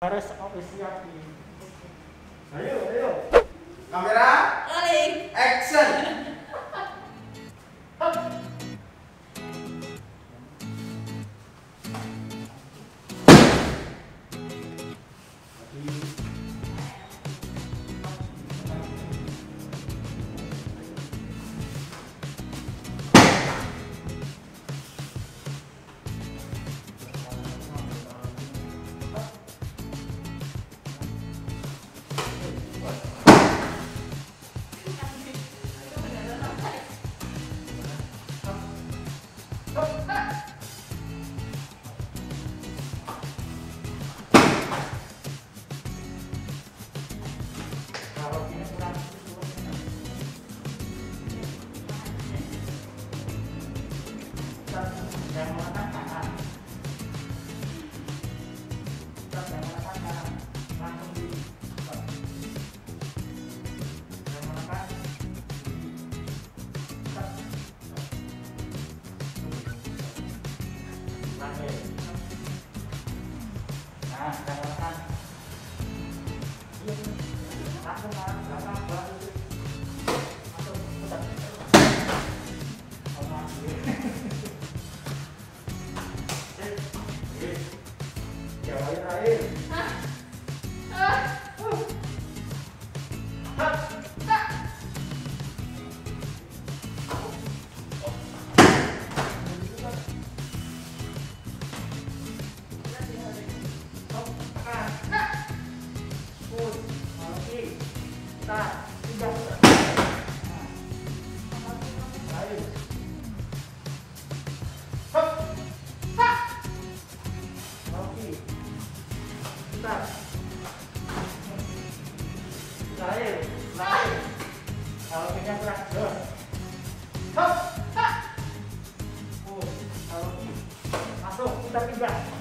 Harus official di. Ayo. Kamera, Rolling. action. Kalau ini kurang yang mengatakan kanan, yang mengatakan kanan langsung di yang mengatakan nah yang mengatakan langsung belakang baru masuk putar Jawa terakhir. Lahir. Kalau minyak kurang jos. Kalau masuk kita pindah.